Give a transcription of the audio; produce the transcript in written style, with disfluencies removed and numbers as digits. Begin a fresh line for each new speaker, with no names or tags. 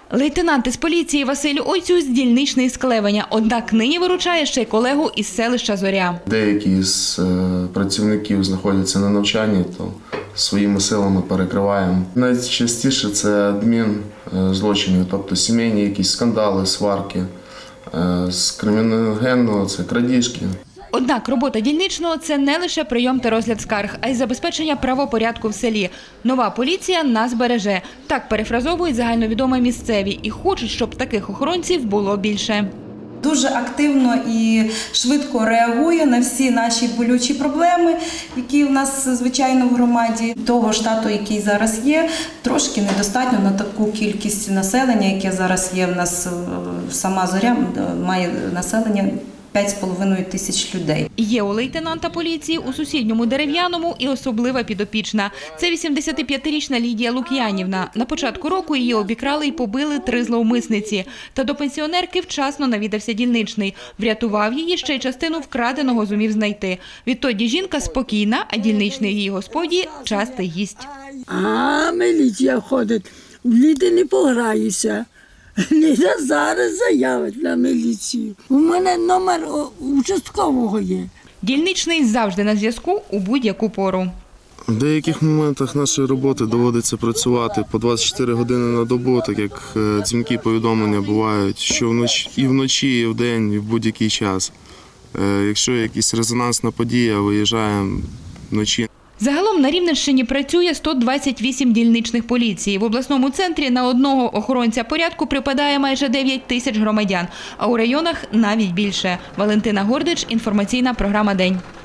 Лейтенант із поліції Василь Ойцюсь – дільничний з Клевеня, однак нині виручає ще й колегу із селища Зоря.
Деякі з працівників знаходяться на навчанні, то своїми силами перекриваємо. Найчастіше це адмінзлочини, тобто сімейні якісь скандали, сварки. З криміногенного – це крадіжки.
Однак робота дільничного – це не лише прийом та розгляд скарг, а й забезпечення правопорядку в селі. Нова поліція нас береже. Так перефразовують загальновідомі місцеві і хочуть, щоб таких охоронців було більше.
Дуже активно і швидко реагує на всі наші болючі проблеми, які в нас, звичайно, в громаді. Того штату, який зараз є, трошки недостатньо на таку кількість населення, яке зараз є в нас. Сама Зоря має населення 5,5 тисяч людей.
Є у лейтенанта поліції у сусідньому Дерев'яному і особлива підопічна. Це 85-річна Лідія Лук'янівна. На початку року її обікрали і побили 3 зловмисниці. Та до пенсіонерки вчасно навідався дільничний. Врятував її, ще й частину вкраденого зумів знайти. Відтоді жінка спокійна, а дільничний її господі – частий гість.
А міліція ходить, в Ліди не пограюся. Ліда зараз заявить на міліцію. У мене номер участкового є.
Дільничний завжди на зв'язку у будь-яку пору.
В деяких моментах нашої роботи доводиться працювати по 24 години на добу, так як дзвінки повідомлення бувають, що і вночі, і вдень, і в будь-який час. Якщо якась резонансна подія, виїжджаємо вночі.
Загалом на Рівненщині працює 128 дільничних поліції. В обласному центрі на одного охоронця порядку припадає майже 9 тисяч громадян, а у районах навіть більше. Валентина Гордич, інформаційна програма «День».